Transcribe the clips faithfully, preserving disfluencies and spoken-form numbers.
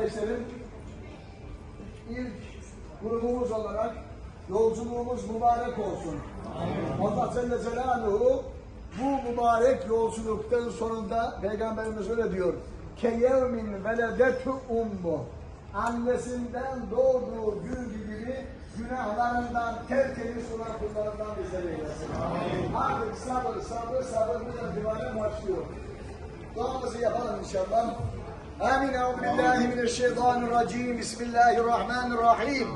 kardeşlerim, ilk grubumuz olarak yolculuğumuz mübarek olsun. Allah Celle Celaluhu bu mübarek yolculuktan sonunda Peygamberimiz öyle diyor. Keyevmin veledetu ummu. Annesinden doğduğu gün gibi günahlarından tertemiz olan kullarından bizleri eylesin. Artık sabır, sabır, sabır bu itibaren başlıyor. Duamızı yapalım inşallah. Amin. Euzubillahimineşşeytanirracim. Bismillahirrahmanirrahim.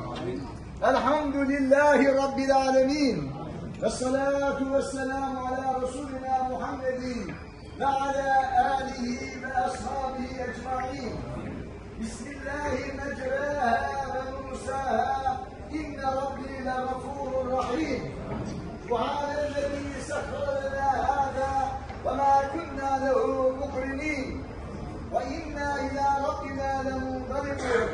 Elhamdülillahi Rabbil alemin. Vessalatu vesselamu ala Resulina Muhammedin ve ala alihi ve ashabihi ecmaîn. Bismillahi mecraha ve mursaha. İnne Rabbi le gafurur rahim. Subhanellezî sehhara lena hâzâ ve mâ kunnâ lehu mukrinin. Ve innâ ilâ Rabbinâ lemunqalibûn.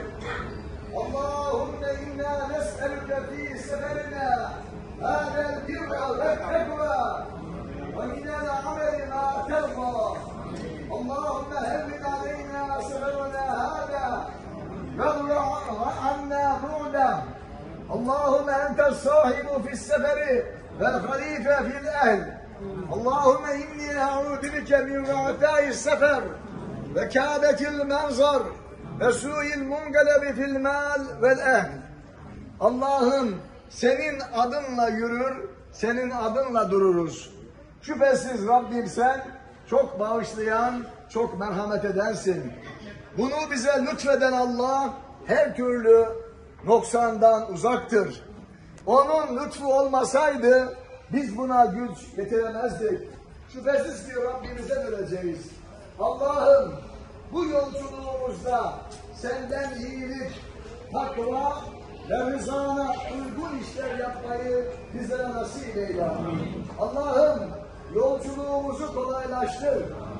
Allahümme innâ nes'eluke fî seferina hâzel birra ve tekvâ ve minel ameli mâ tervâ. Allahümme hevvin aleynâ seferina hâzâ ve annâ bu'da. Allahümme entes sahibu fi's-seferi vel halife fil ehl. Allahümme inni a'udü bike min va'tâi's-sefer ve kâbetil menzar ve su'il mungalebi fil mal vel ehl. Allah'ım senin adınla yürür, senin adınla dururuz. Şüphesiz Rabbim sen çok bağışlayan, çok merhamet edensin. Bunu bize lütfeden Allah her türlü noksandan uzaktır. Onun lütfu olmasaydı biz buna güç getiremezdik. Şüphesiz ki Rabbimize vereceğiz. Allah'ım bu yolculuğumuzda senden iyilik, takva ve rızana uygun işler yapmayı bizlere nasip eyle. Allah'ım yolculuğumuzu kolaylaştır.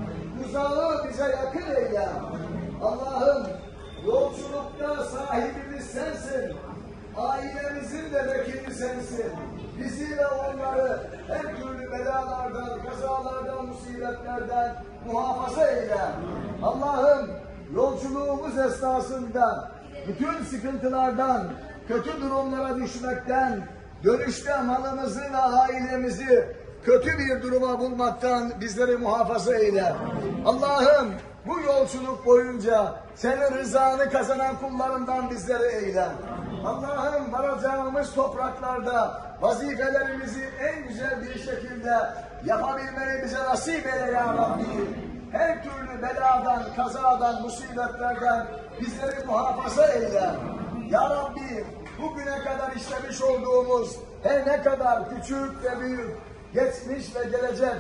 Uzağı bize yakın eyle. Allah'ım yolculukta sahibimiz sensin. Ailemizin de vekili sensin. Bizi ve onları her türlü belalardan, kazalardan, musibetlerden muhafaza eyle. Allah'ım yolculuğumuz esnasında bütün sıkıntılardan, kötü durumlara düşmekten, dönüşte malımızı ve ailemizi kötü bir duruma bulmaktan bizleri muhafaza eyle. Allah'ım bu yolculuk boyunca senin rızanı kazanan kullarından bizleri eyle. Allah'ım varacağımız topraklarda vazifelerimizi en güzel bir şekilde yapabilmeyi bize nasip eyle ya Rabbi. Her türlü beladan, kazadan, musibetlerden bizleri muhafaza eyle. Ya Rabbi bugüne kadar işlemiş olduğumuz her ne kadar küçük ve büyük, geçmiş ve gelecek,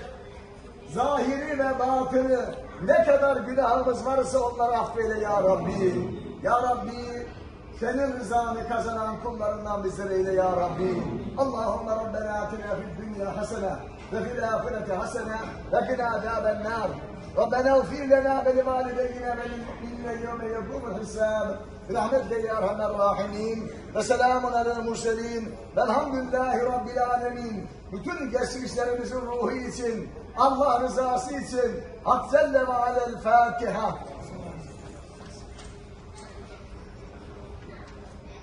zahiri ve batını ne kadar günahımız varsa onları affeyle ya Rabbi. Ya Rabbi senin rızanı kazanan kullarından bizleri eyle ya Rabbi. Allahümme Rabbena atina fid dünya hasene ve fil ahireti hasene ve qina azaben nar. Rabbena ighfir lena ve li valideyna ve lil mu'minine yevme yekumul hisab. Rahmetle ya erhamer rahimin. Ve selamun alel murselin. Velhamdülillahi Rabbil alemin. Bütün geçmişlerimizin ruhu için, Allah rızası için Hak Celle ve Alel Fatiha.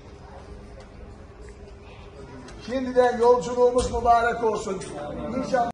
Şimdiden yolculuğumuz mübarek olsun. İnşallah.